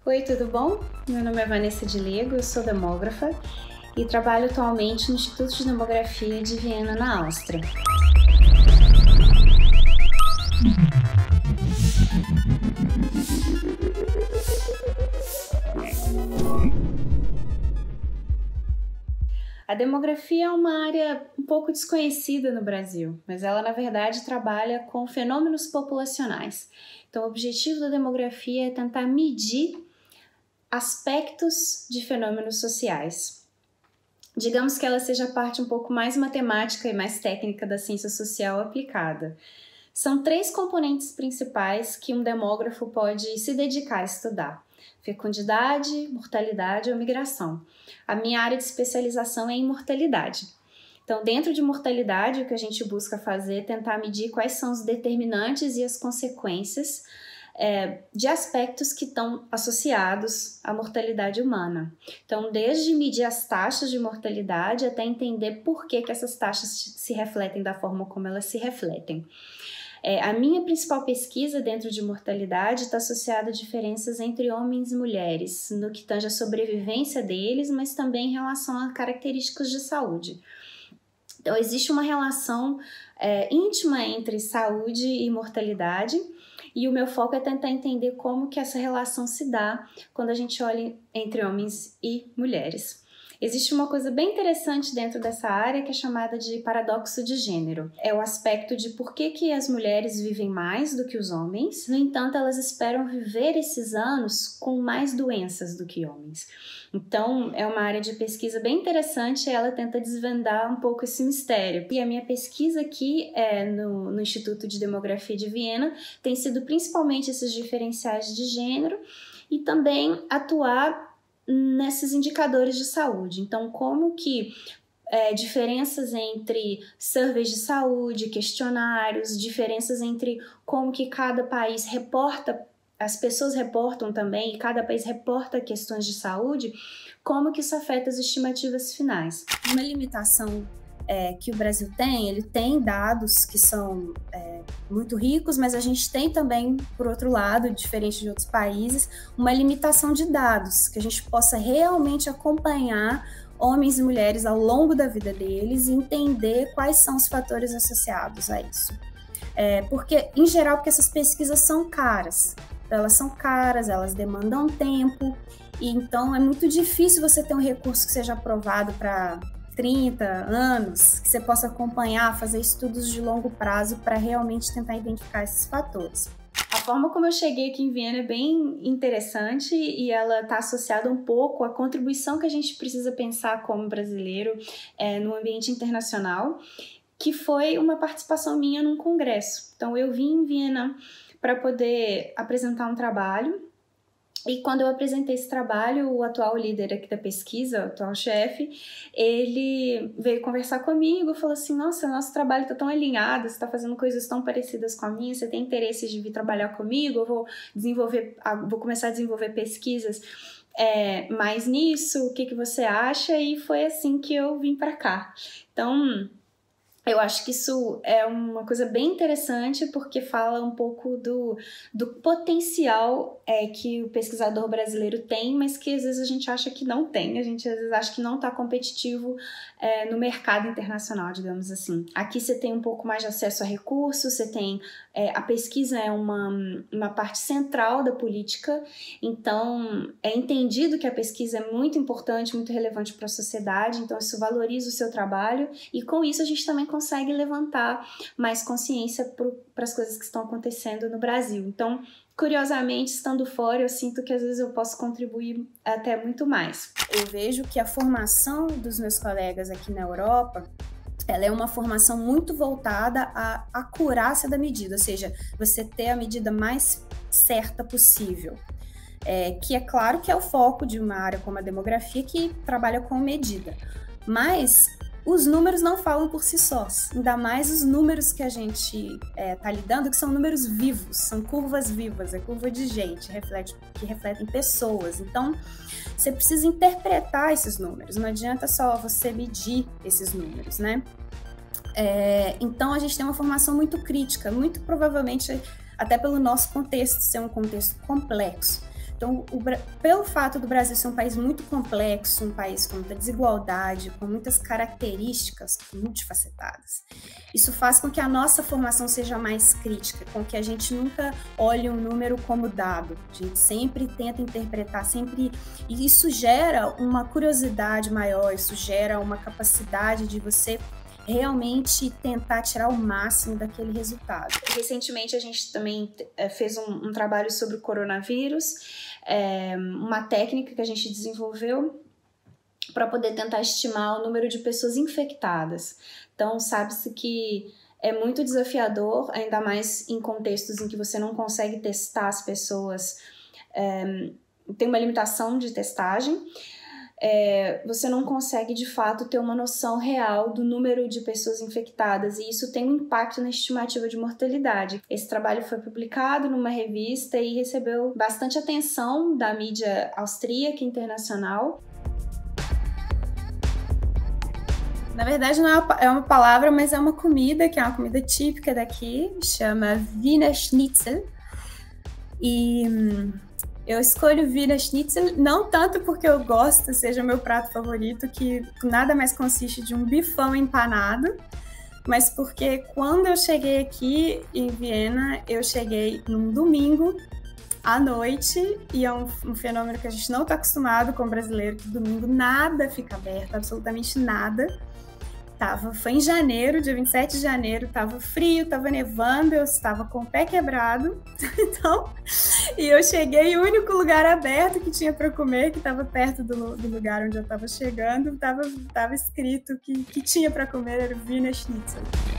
Oi, tudo bom? Meu nome é Vanessa de Lego, eu sou demógrafa e trabalho atualmente no Instituto de Demografia de Viena, na Áustria. A demografia é uma área um pouco desconhecida no Brasil, mas ela, na verdade, trabalha com fenômenos populacionais. Então, o objetivo da demografia é tentar medir aspectos de fenômenos sociais. Digamos que ela seja a parte um pouco mais matemática e mais técnica da ciência social aplicada. São 3 componentes principais que um demógrafo pode se dedicar a estudar: fecundidade, mortalidade ou migração. A minha área de especialização é em mortalidade. Então, dentro de mortalidade, o que a gente busca fazer é tentar medir quais são os determinantes e as consequências de aspectos que estão associados à mortalidade humana. Então, desde medir as taxas de mortalidade até entender por que essas taxas se refletem da forma como elas se refletem. A minha principal pesquisa dentro de mortalidade está associada a diferenças entre homens e mulheres, no que tange a sobrevivência deles, mas também em relação a características de saúde. Então, existe uma relação íntima entre saúde e mortalidade, e o meu foco é tentar entender como que essa relação se dá quando a gente olha entre homens e mulheres. Existe uma coisa bem interessante dentro dessa área que é chamada de paradoxo de gênero. É o aspecto de por que as mulheres vivem mais do que os homens, no entanto, elas esperam viver esses anos com mais doenças do que homens. Então, é uma área de pesquisa bem interessante, ela tenta desvendar um pouco esse mistério. E a minha pesquisa aqui no Instituto de Demografia de Viena tem sido principalmente esses diferenciais de gênero e também atuar nesses indicadores de saúde. Então, como que diferenças entre surveys de saúde, questionários, diferenças entre como que cada país reporta, as pessoas reportam também, e cada país reporta questões de saúde, como que isso afeta as estimativas finais. Uma limitação que o Brasil tem, ele tem dados que são muito ricos, mas a gente tem também, por outro lado, diferente de outros países, uma limitação de dados, que a gente possa realmente acompanhar homens e mulheres ao longo da vida deles e entender quais são os fatores associados a isso. Porque, em geral, porque essas pesquisas são caras. Elas são caras, elas demandam tempo, e então é muito difícil você ter um recurso que seja aprovado para 30 anos, que você possa acompanhar, fazer estudos de longo prazo para realmente tentar identificar esses fatores. A forma como eu cheguei aqui em Viena é bem interessante e ela está associada um pouco à contribuição que a gente precisa pensar como brasileiro no ambiente internacional, que foi uma participação minha num congresso. Então, eu vim em Viena para poder apresentar um trabalho. E quando eu apresentei esse trabalho, o atual líder aqui da pesquisa, o atual chefe, ele veio conversar comigo e falou assim: nossa, nosso trabalho está tão alinhado, você está fazendo coisas tão parecidas com a minha, você tem interesse de vir trabalhar comigo? Eu vou começar a desenvolver pesquisas mais nisso, o que você acha? E foi assim que eu vim para cá. Então, eu acho que isso é uma coisa bem interessante porque fala um pouco do potencial que o pesquisador brasileiro tem, mas que às vezes a gente acha que não tem, a gente às vezes acha que não está competitivo no mercado internacional, digamos assim. Aqui você tem um pouco mais de acesso a recursos, você tem a pesquisa é uma parte central da política, então é entendido que a pesquisa é muito importante, muito relevante para a sociedade, então isso valoriza o seu trabalho e com isso a gente também consegue levantar mais consciência para as coisas que estão acontecendo no Brasil. Então, curiosamente, estando fora, eu sinto que às vezes eu posso contribuir até muito mais. Eu vejo que a formação dos meus colegas aqui na Europa, ela é uma formação muito voltada à acurácia da medida, ou seja, você ter a medida mais certa possível. Que é claro que é o foco de uma área como a demografia que trabalha com medida, mas os números não falam por si sós, ainda mais os números que a gente está lidando, que são números vivos, são curvas vivas, é curva de gente, que refletem pessoas. Então, você precisa interpretar esses números, não adianta só você medir esses números, né? Então, a gente tem uma formação muito crítica, muito provavelmente, até pelo nosso contexto ser um contexto complexo. Então, pelo fato do Brasil ser um país muito complexo, um país com muita desigualdade, com muitas características multifacetadas, isso faz com que a nossa formação seja mais crítica, com que a gente nunca olhe um número como dado. A gente sempre tenta interpretar, e isso gera uma curiosidade maior, isso gera uma capacidade de você realmente tentar tirar o máximo daquele resultado. Recentemente a gente também fez um trabalho sobre o coronavírus, uma técnica que a gente desenvolveu para poder tentar estimar o número de pessoas infectadas. Então, sabe-se que é muito desafiador, ainda mais em contextos em que você não consegue testar as pessoas, tem uma limitação de testagem, você não consegue de fato ter uma noção real do número de pessoas infectadas, e isso tem um impacto na estimativa de mortalidade. Esse trabalho foi publicado numa revista e recebeu bastante atenção da mídia austríaca e internacional. Na verdade não é uma palavra, mas é uma comida, que é uma comida típica daqui, chama Wiener Schnitzel. E eu escolho Wiener Schnitzel não tanto porque eu gosto, seja meu prato favorito, que nada mais consiste de um bifão empanado, mas porque quando eu cheguei aqui em Viena, eu cheguei num domingo à noite, e é um fenômeno que a gente não está acostumado com o brasileiro, que domingo nada fica aberto, absolutamente nada. Foi em janeiro, dia 27 de janeiro, estava frio, estava nevando, eu estava com o pé quebrado, então, e eu cheguei, o único lugar aberto que tinha para comer, que estava perto do lugar onde eu estava chegando, estava escrito que tinha para comer era o Wiener Schnitzel.